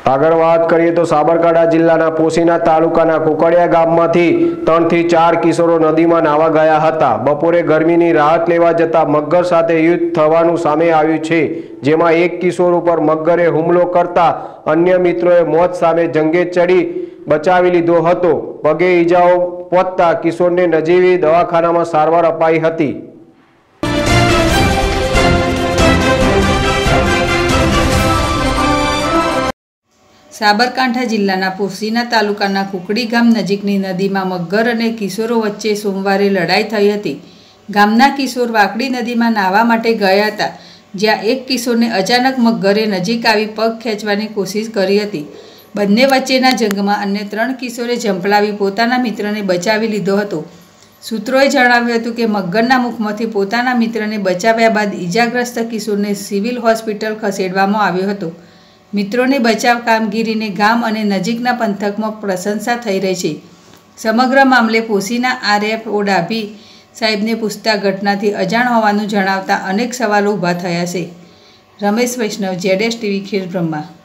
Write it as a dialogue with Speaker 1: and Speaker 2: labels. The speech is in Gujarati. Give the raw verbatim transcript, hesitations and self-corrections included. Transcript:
Speaker 1: આગળ વાત કરીએ તો સાબરકાંઠા જિલ્લાના પોશીના તાલુકાના કુકડિયા ગામમાંથી ત્રણ થી ચાર કિશોરો નદીમાં નાવા ગયા હતા। બપોરે ગરમીની રાહત લેવા જતા મગર સાથે યુદ્ધ થવાનું સામે આવ્યું છે, જેમાં એક કિશોર ઉપર મગરે હુમલો કરતા અન્ય મિત્રોએ મોત સામે જંગે ચડી બચાવી લીધો હતો। પગે ઈજાઓ પહોંચતા કિશોરને નજીવી દવાખાનામાં સારવાર અપાઈ હતી।
Speaker 2: સાબરકાંઠા જિલ્લાના પોશીના તાલુકાના કુકડી ગામ નજીકની નદીમાં મગર અને કિશોરો વચ્ચે સોમવારે લડાઈ થઈ હતી। ગામના કિશોર વાકડી નદીમાં નાહવા માટે ગયા હતા, જ્યાં એક કિશોરને અચાનક મગરે નજીક આવી પગ ખેંચવાની કોશિશ કરી હતી। બંને વચ્ચેના જંગમાં અન્ય ત્રણ કિશોરે ઝંપલાવી પોતાના મિત્રને બચાવી લીધો હતો। સૂત્રોએ જણાવ્યું હતું કે મગરના મુખમાંથી પોતાના મિત્રને બચાવ્યા બાદ ઈજાગ્રસ્ત કિશોરને સિવિલ હોસ્પિટલ ખસેડવામાં આવ્યો હતો। મિત્રોની બચાવ કામગીરીને ગામ અને નજીકના પંથકમાં પ્રશંસા થઈ રહી છે। સમગ્ર મામલે પોશીના આરએફ ઓ ડાભી સાહેબને પૂછતા ઘટનાથી અજાણ હોવાનું જણાવતા અનેક સવાલો ઊભા થયા છે। રમેશ વૈષ્ણવ, જેડેશ ટીવી, ખેડબ્રહ્મા।